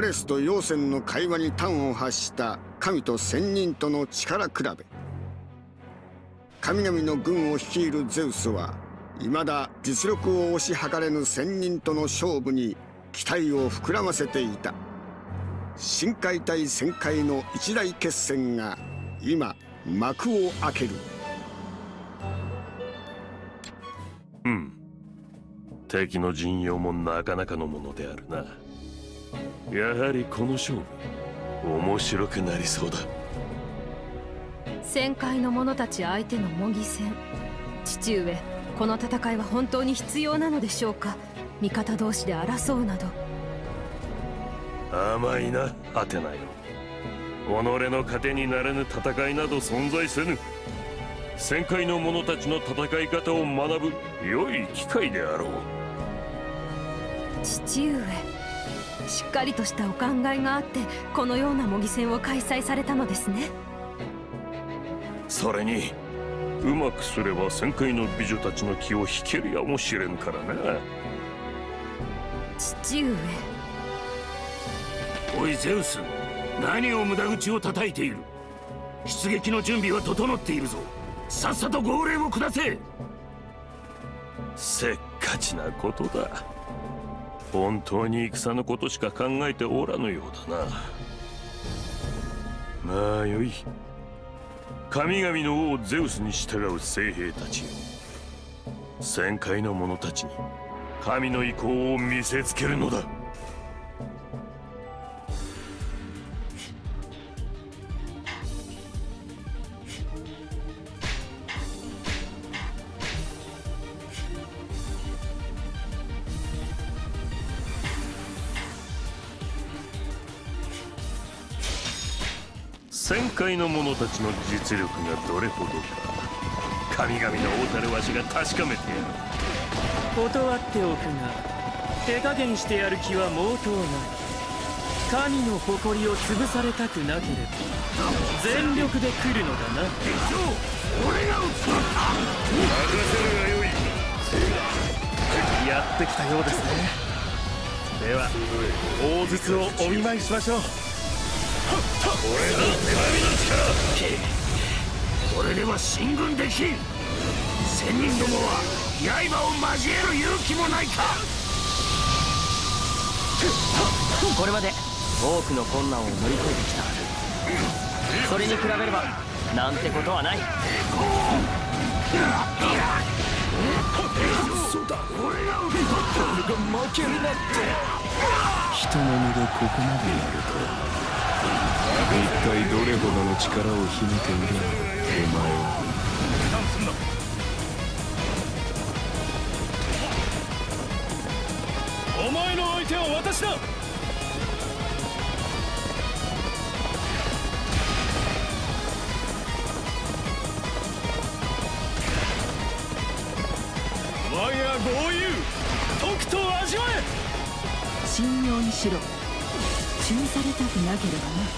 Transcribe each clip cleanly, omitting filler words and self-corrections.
アレスとヨーセンの会話に端を発した神と仙人との力比べ。神々の軍を率いるゼウスは未だ実力を推し量れぬ仙人との勝負に期待を膨らませていた。深海対旋海の一大決戦が今幕を開ける。 敵の陣容もなかなかのものであるな。やはりこの勝負面白くなりそうだ。 旋海の者たち相手の模擬戦。父上、この戦いは本当に必要なのでしょうか。味方同士で争うなど。 甘いな、アテナよ。己の糧にならぬ戦いなど存在せぬ。旋海の者たちの戦い方を学ぶ良い機会であろう。 父上、しっかりとしたお考えがあってこのような模擬戦を開催されたのですね。 それにうまくすれば旋海の美女たちの気を引けるやもしれんからな。 父上。 おいゼウス、何を無駄口を叩いている。出撃の準備は整っているぞ。さっさと号令を下せ。 せっかちなことだ。本当に戦のことしか考えておらぬようだな。まあよい。神々の王ゼウスに従う精兵たちよ。旋海の者たちに神の意向を見せつけるのだ。旋海の者たちの実力がどれほどか神々の王たるわしが確かめてやる。 断っておくが手加減してやる気は毛頭ない。神の誇りを潰されたくなければ全力で来るのだな。 俺が撃つのか。 任せるがよい。 やってきたようですね。では大筒をお見舞いしましょう。 俺の手紙の力。 これでは進軍できん。仙人どもは刃を交える勇気もないか。 これまで多くの困難を乗り越えてきた。それに比べればなんてことはない。 そうだ、俺が負けるなって。 人の身でここまでやると一体どれほどの力を秘めているお前は。 お前の相手は私だ。我が豪遊とくと味わえ。 信用にしろ。注されたくなければな。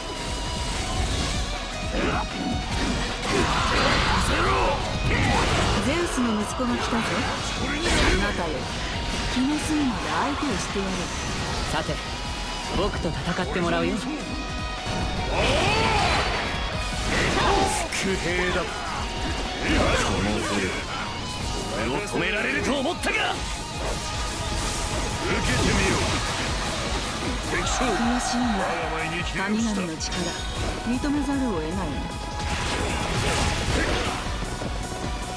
ゼウスの息子が来たぞ。あなたよ、気の済むまで相手をしてやれ。 さて僕と戦ってもらうよ。 伏兵だ。 この手で俺を止められると思ったが。受けてみよう。 悔しいが神々の力認めざるを得ない。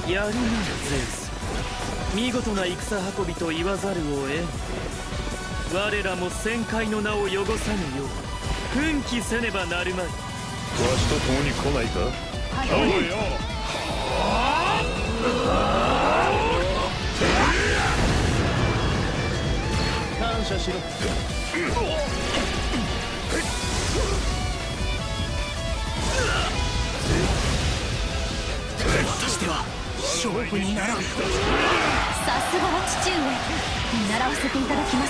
やるなゼウス。見事な戦運びと言わざるを得ん。我らも旋海の名を汚さぬよう奮起せねばなるまい。わしと共に来ないか。おいよ。 感謝しろ。 としては勝負にならん。 さすがは父上、見習わせていただきます。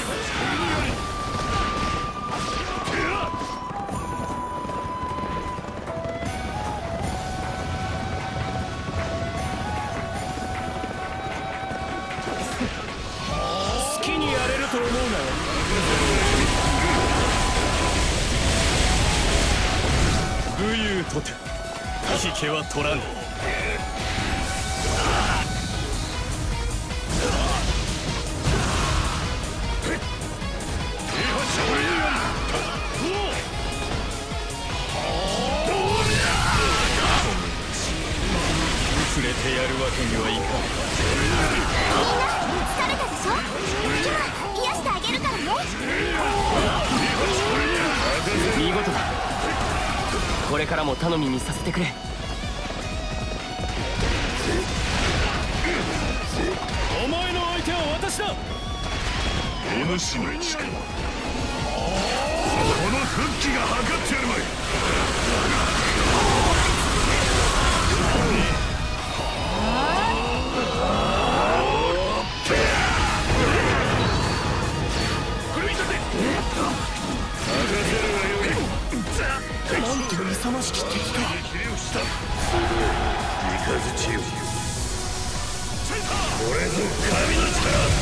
好きにやれると思うな。 とて引けは取らぬ。連れてやるわけにはいかん。 みんな疲れたでしょ。今癒してあげるからね。 見事だ。これからも頼みにさせてくれ。 お前の相手は私だ。お主の力、この復帰が測ってやるまい。 なんて勇ましき敵か。 三日月よ、これぞ神の力。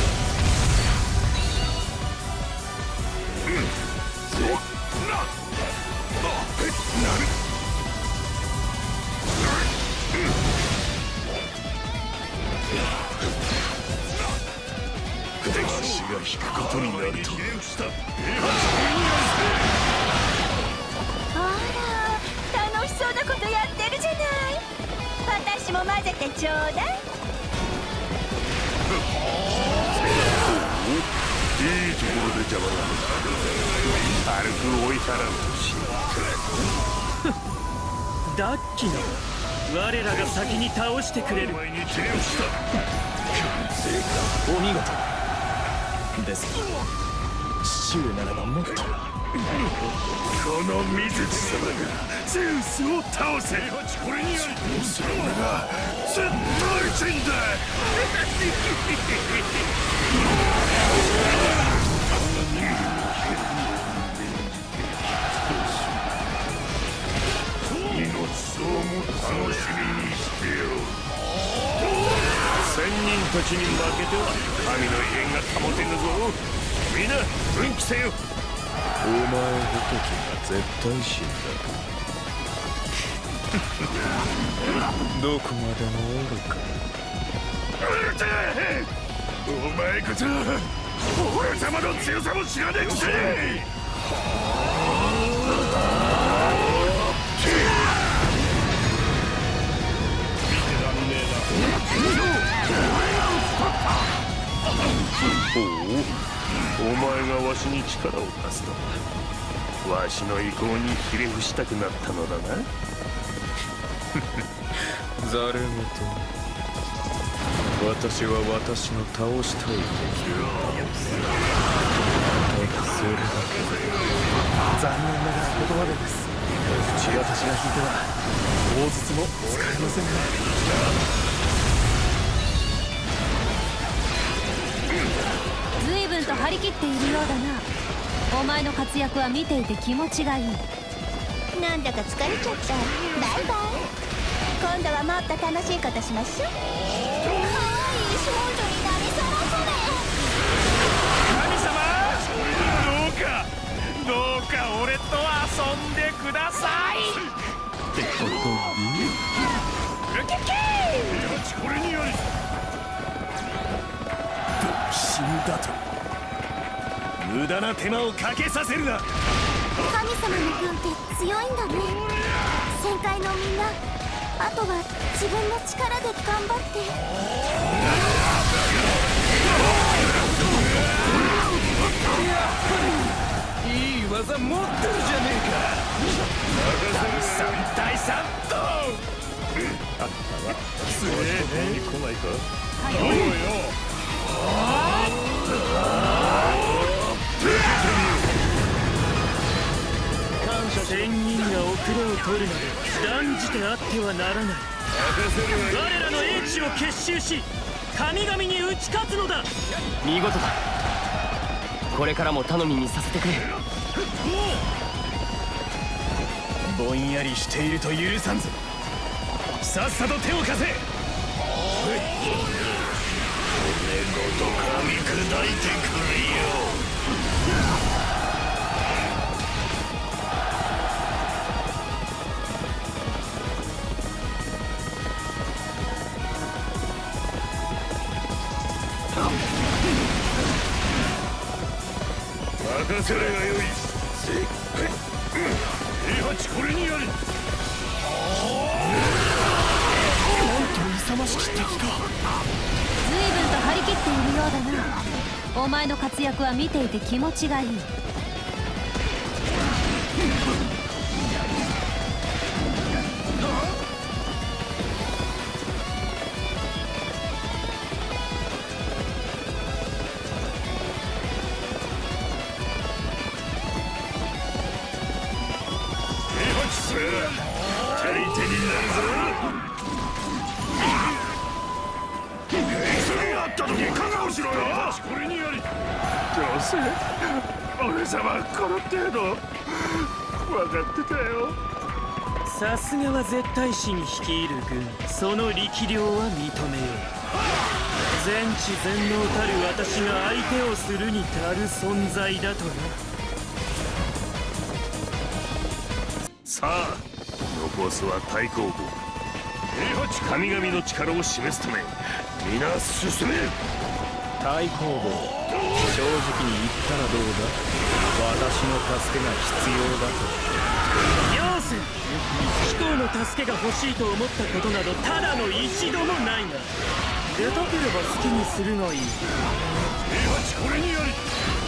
私が引くことになると。 あら、楽しそうなことやってるじゃない。私も混ぜてちょうだい。 いいところで邪魔だ。軽く追い払うとしダッキの我らが先に倒してくれる。 お前に手をした。 お見事ですが、父上ならばもっと。この水地様がゼウスを倒せ。これによりそうする俺が絶対死んだ。命そうも楽しみにしてよ。 仙人たちに負けては神の威厳が保てぬぞ。みんな奮起せよ。 お前ごときが絶対死んだ。どこまでもおるか。お前こそ俺様の強さも知らねえくせに。 お前がわしに力を貸すのはわしの意向にひれ伏したくなったのだな。 ざれ言。私は私の倒したい敵をただそれだけ。 残念ながらここまでです。私が引いては大筒も使えませんね。 随分と張り切っているようだな。お前の活躍は見ていて気持ちがいい。 なんだか疲れちゃった。バイバイ。今度はもっと楽しいことしましょう。かわいい少女になりそろそれ。 どうか俺と遊んでください。ってことでウキキー。これにより死んだと。無駄な手間をかけさせるな。 神様の軍って強いんだね。戦隊のみんな、あとは自分の力で頑張って。 いい技持ってるじゃねえか。第三とあったわ。つえに来ないか。ようよ。 仙人が遅れを取るなど断じてあってはならない。我らの英知を結集し神々に打ち勝つのだ。 見事だ。これからも頼みにさせてくれ。 ぼんやりしていると許さんぞ。さっさと手を貸せ。骨ごと噛み砕いてくれよ。 任せれがよい。 平八これにやり。 なんと勇ましき敵か。 随分と張り切っているようだな。お前の活躍は見ていて気持ちがいい。 相手になるぞ。 戦があった時覚悟しろよ。これにやり。 どうせ俺様この程度分かってたよ。 さすがは絶対士に率いる軍、その力量は認めよう。全知全能たる私が相手をするに足る存在だとな。 さあ残すは太公望。神々の力を示すため皆進め。 太公望、正直に言ったらどうだ。私の助けが必要だと。 よせ、貴公の助けが欲しいと思ったことなどただの一度もないが、出たければ好きにするがいい。 平八これにやり。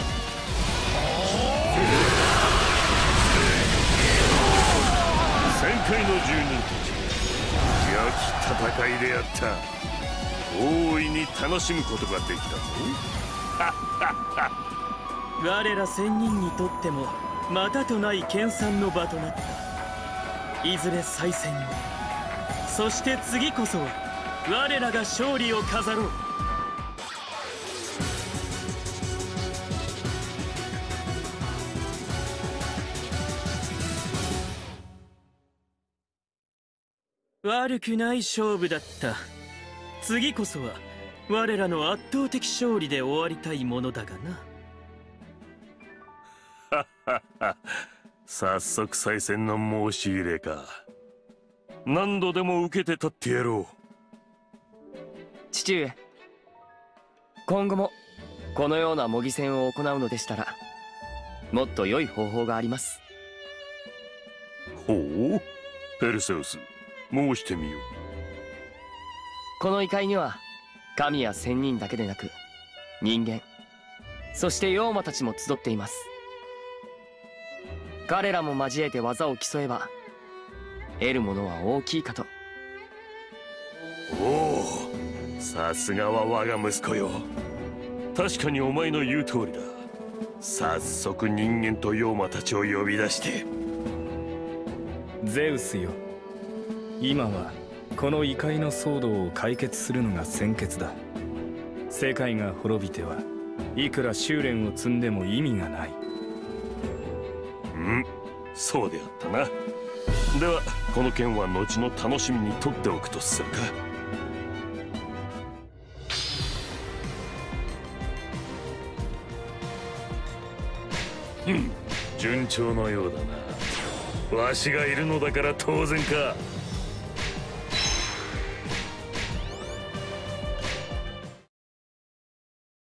旋回の住人たち、良き戦いであった。大いに楽しむことができたぞ。 我ら千人にとってもまたとない研鑽の場となった。いずれ再戦を、そして次こそは我らが勝利を飾ろう。悪くない勝負だった。次こそは我らの圧倒的勝利で終わりたいものだがな。 早速再戦の申し入れか。何度でも受けて立ってやろう。 父上、今後もこのような模擬戦を行うのでしたらもっと良い方法があります。 ほう、ペルセウス、申してみよう。 この異界には神や仙人だけでなく人間、そして妖魔たちも集っています。彼らも交えて技を競えば得るものは大きいかと。 おお、さすがは我が息子よ。確かにお前の言う通りだ。早速人間と妖魔たちを呼び出して。 ゼウスよ、今はこの異界の騒動を解決するのが先決だ。世界が滅びてはいくら修練を積んでも意味がない。 そうであったな。ではこの件は後の楽しみにとっておくとするか。順調のようだな。わしがいるのだから当然か。